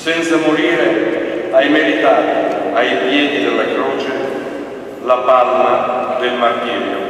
senza morire hai meritato ai piedi della croce la palma del martirio.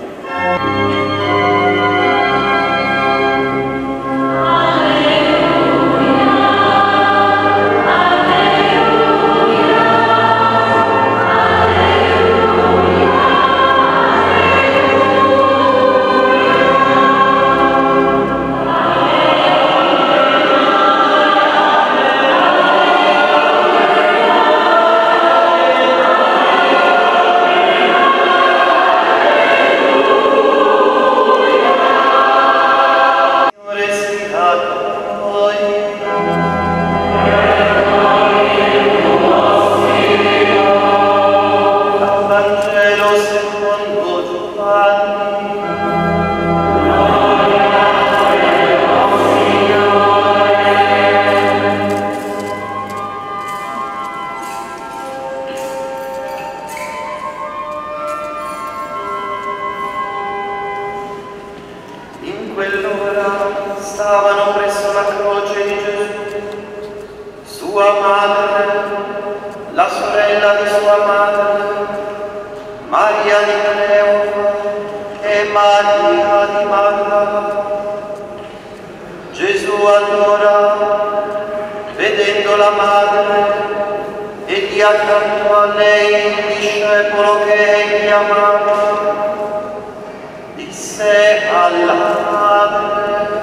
Stavano presso la croce di Gesù, sua madre, la sorella di sua madre, Maria di Cleofa e Maria di Magdala. Gesù allora, vedendo la madre e di accanto a lei il discepolo che egli amava, disse alla madre: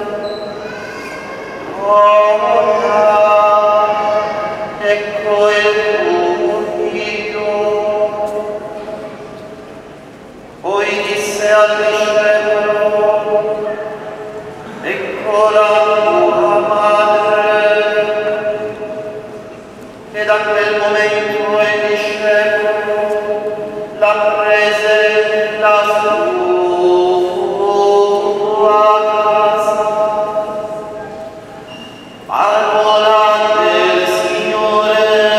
ecco il tuo figlio. Poi disse al discepolo: ecco la tua madre. E da quel momento il discepolo la prese la sua casa. Parola del Signore.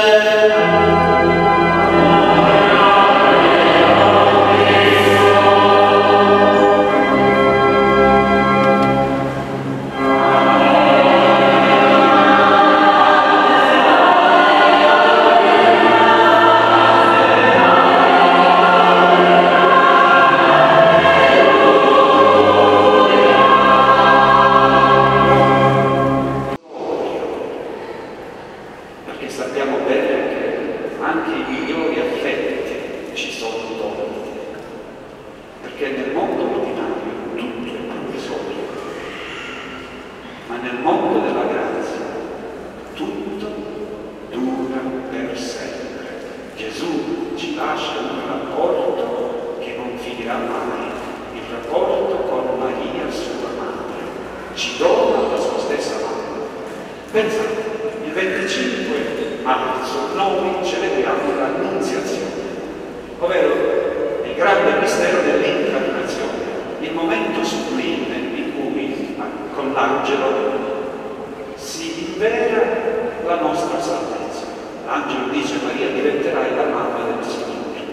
Sappiamo bene che anche i migliori affetti ci sono doni, perché nel mondo ordinario tutto è provvisorio, ma nel mondo della grazia tutto dura per sempre. Gesù ci lascia un rapporto che non finirà mai, il rapporto con Maria, sua madre, ci dona la sua stessa madre. Pensate, il 25 marzo noi celebriamo l'Annunziazione, ovvero il grande mistero dell'incarnazione, il momento sublime in cui con l'angelo si invera la nostra salvezza. L'angelo dice: Maria, diventerai la mamma del Signore.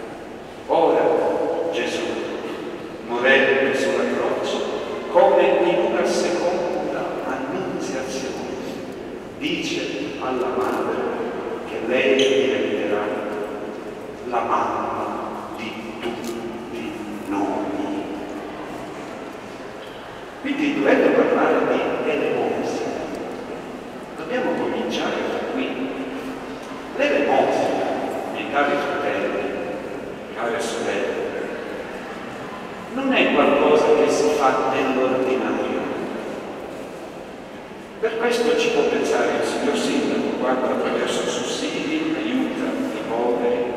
Ora Gesù, morendo sulla croce, come in una seconda annunziazione, dice alla madre che lei diventerà la mamma di tutti noi. Quindi, dovendo parlare di elemosina, dobbiamo cominciare da qui. L'elemosina, miei cari fratelli, care sorelle, non è qualcosa che si fa nell'ordinario. Per questo ci può pensare il signor Sindaco quando attraverso sussidi aiuta i poveri.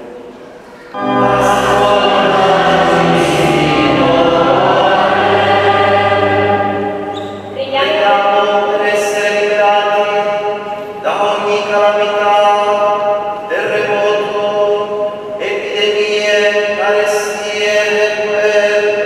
Preghiamo per essere liberati da ogni calamità, terremoto, epidemie, carestie e guerre.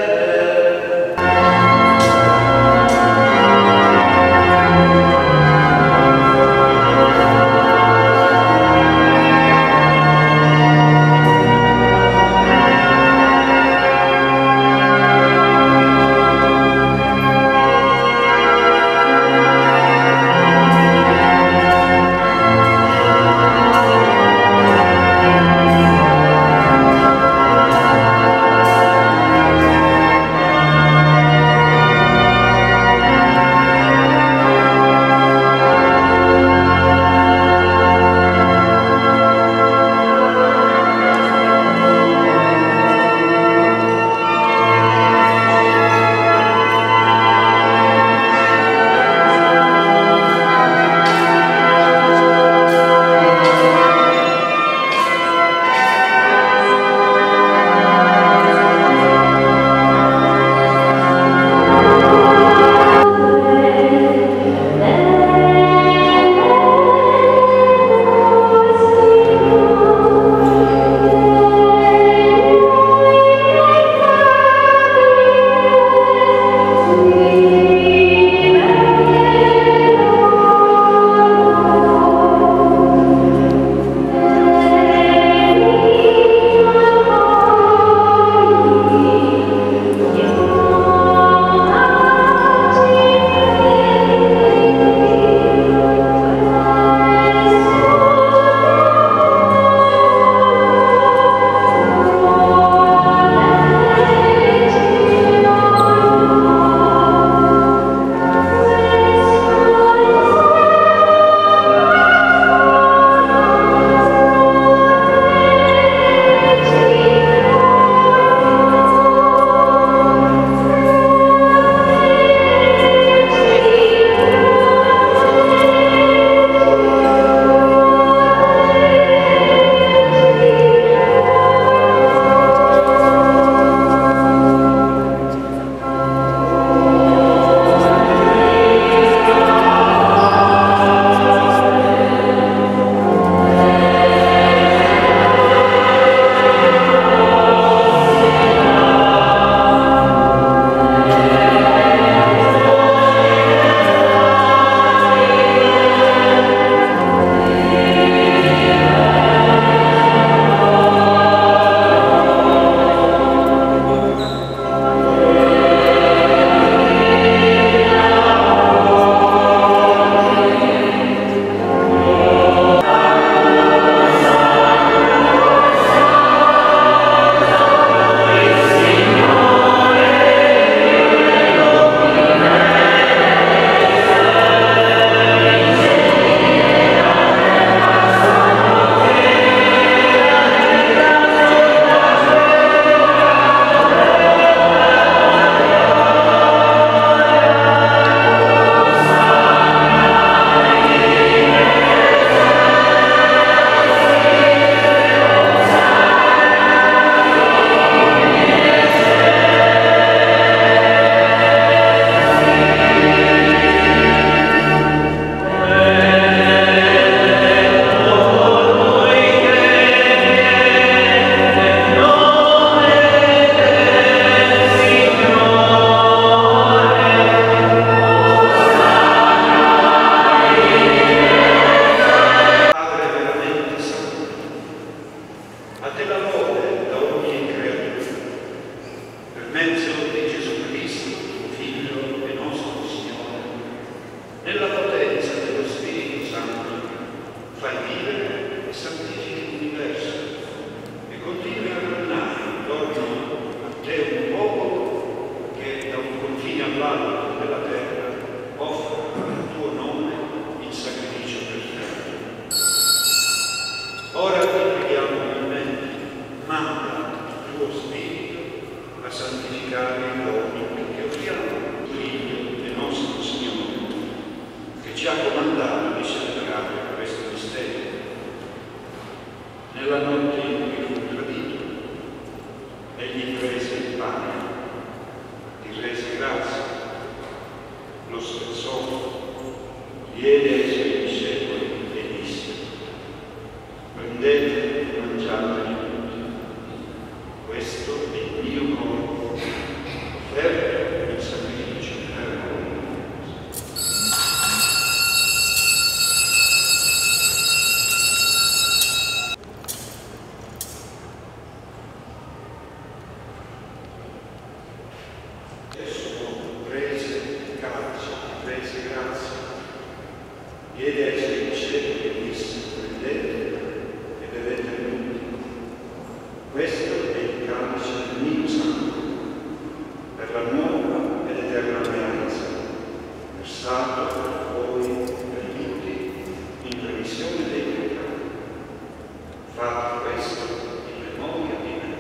diede ai suoi discepoli e disse: prendete e bevete tutti. Questo è il calice del mio sangue, per la nuova ed eterna alleanza, versato per voi e per tutti in remissione dei peccati. Fate questo in memoria di me.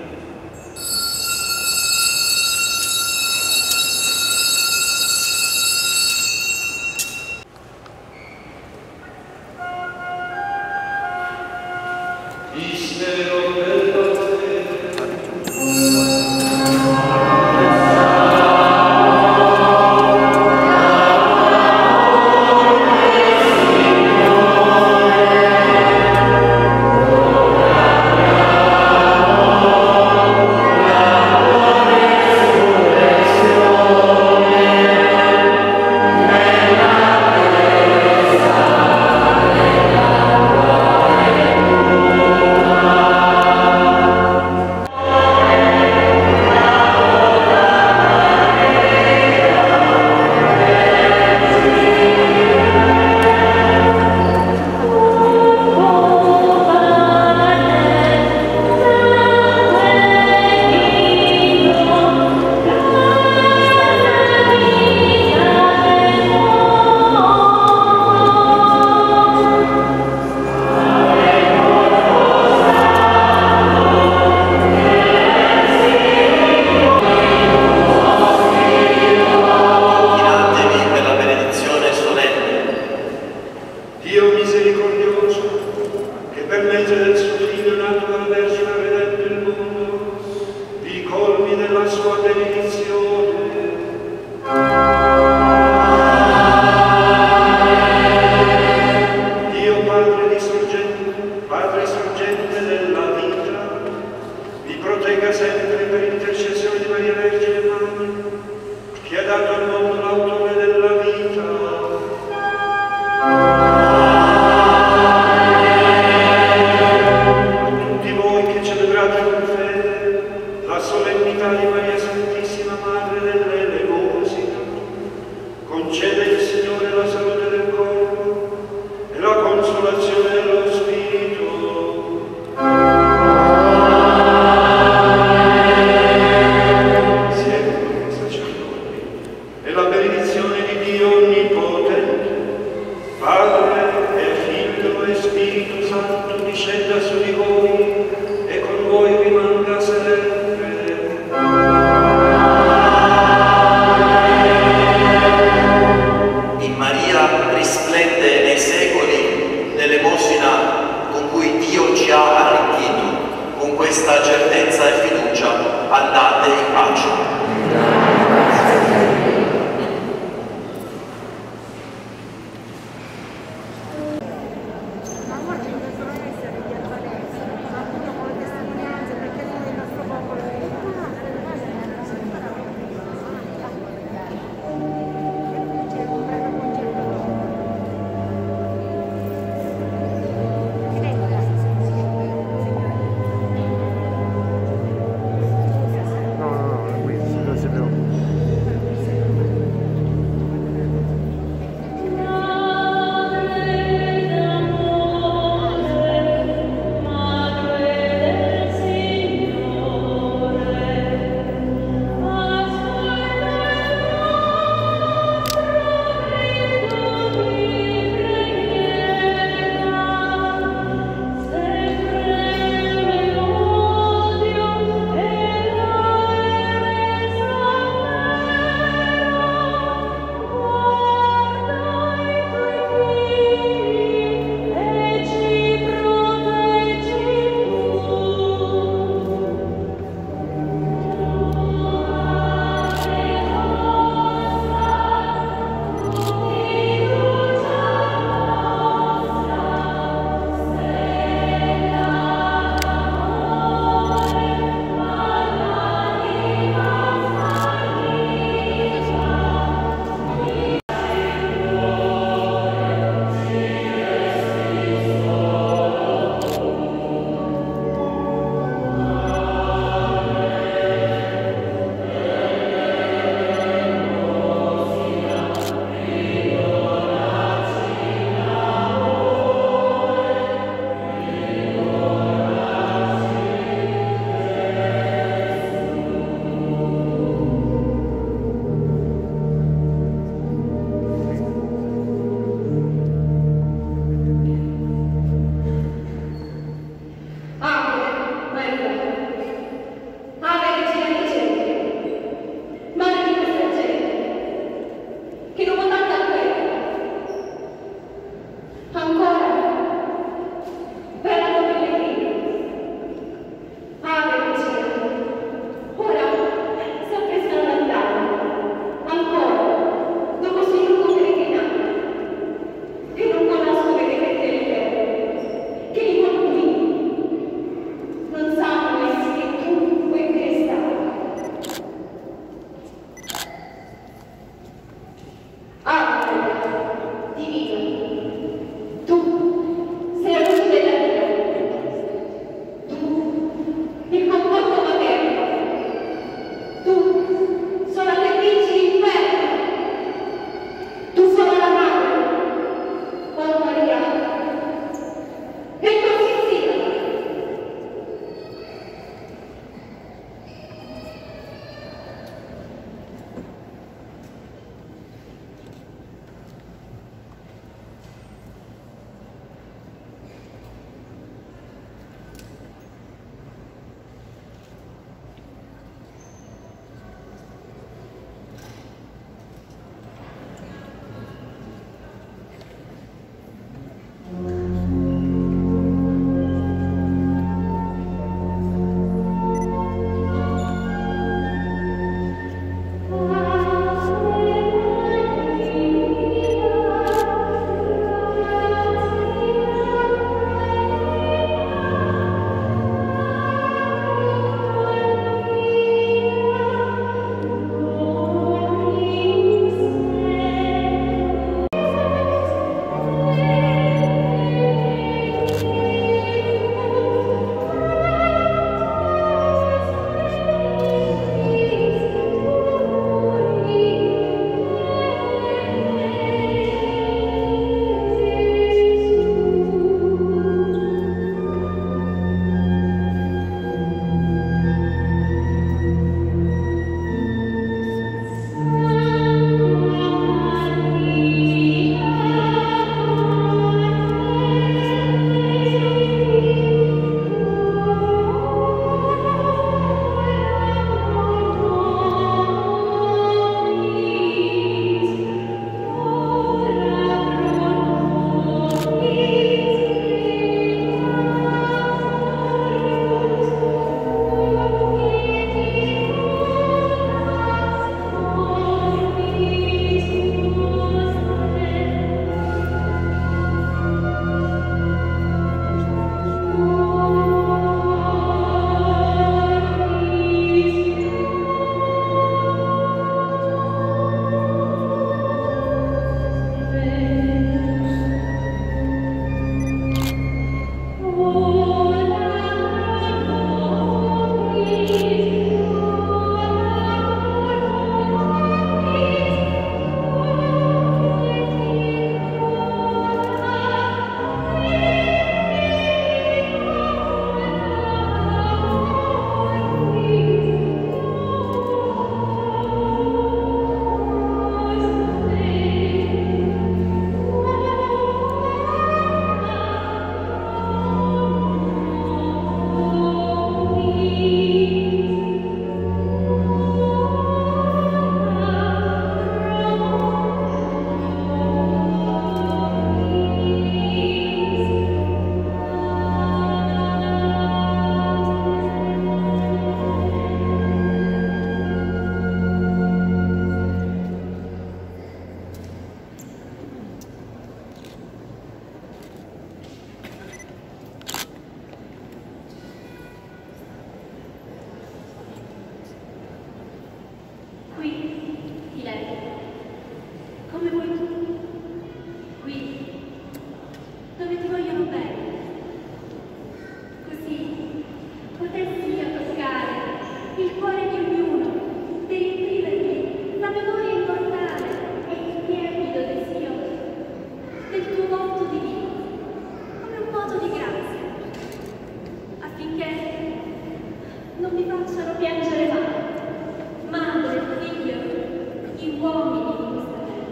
potessi io toccare il cuore di ognuno per imprimergli la memoria immortale e il tiepido desio del tuo volto divino, come un moto di grazia, affinché non mi facciano piangere mai, madre e figlio, gli uomini di questa terra.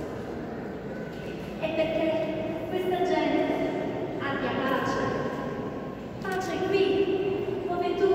E perché questa gente abbia pace, pace qui, dove tu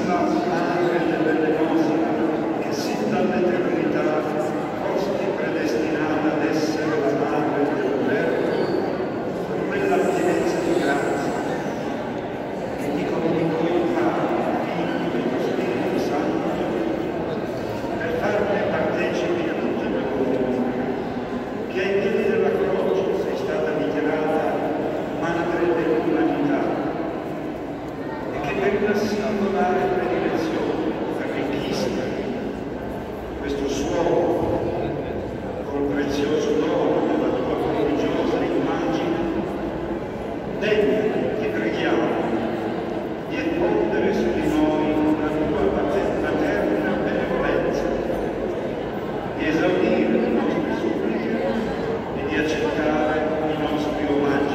Santissima Madre dell'Elemosa, che sin dall'eternità fosti predestinata ad essere la Madre del Verbo, con quella pienezza di grazia che ti comunicò il Padre, Figlio e lo Spirito Santo, per farne partecipi a tutti coloro che ai piedi della croce sei stata dichiarata Madre dell'umanità, per una singolare predilezione arricchista questo suono col prezioso dono della tua prodigiosa immagine, degna, ti preghiamo, di effondere su di noi la tua materna benevolenza, di esaudire le nostre suppliche e di accettare i nostri omaggi.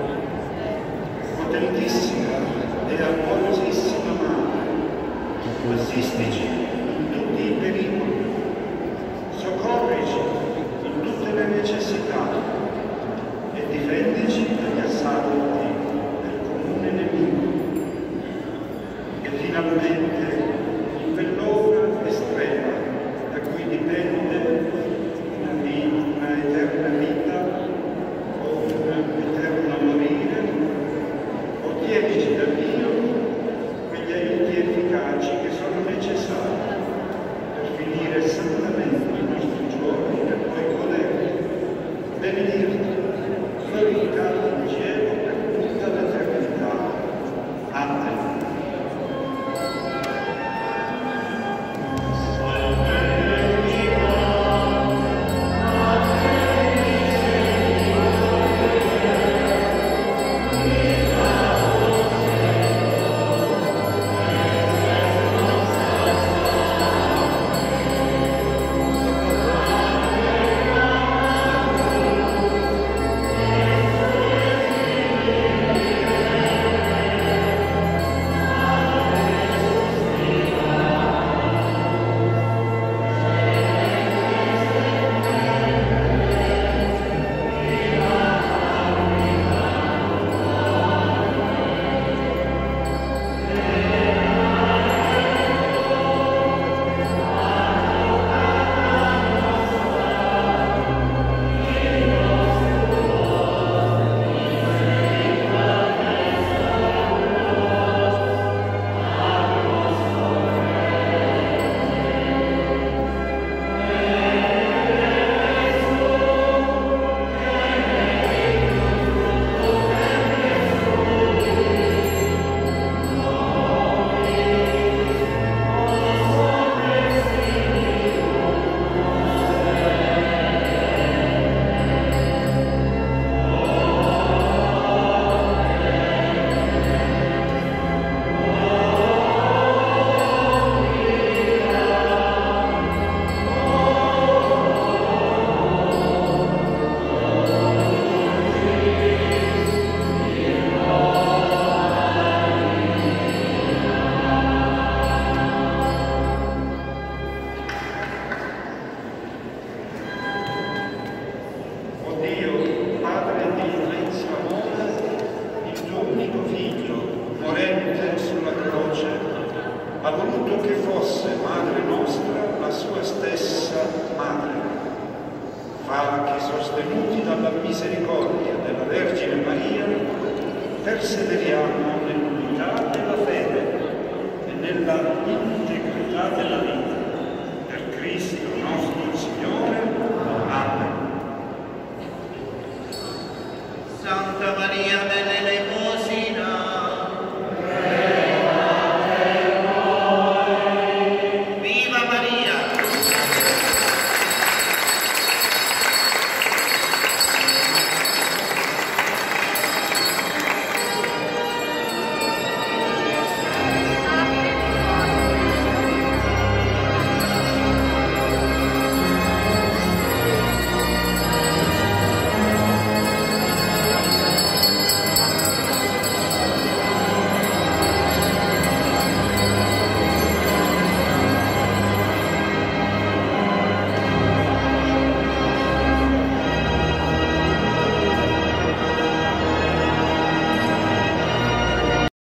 Potentissima e amorosissima Madre, assistici in tutti i pericoli, soccorrici in tutte le necessità e difendici dagli assalti del comune nemico. E finalmente, in quell'ora estrema da cui dipende una eterna vita o un eterno morire, ottienici da Dio quegli aiuti efficaci che sono necessari per finire santamente i nostri giorni e poi godere, benedirti, glorificare in cielo per tutta l'eternità. Amen. Ha voluto che fosse Madre nostra la sua stessa Madre. Fa che, sostenuti dalla misericordia della Vergine Maria, perseveriamo nell'unità della fede e nella integrità della vita.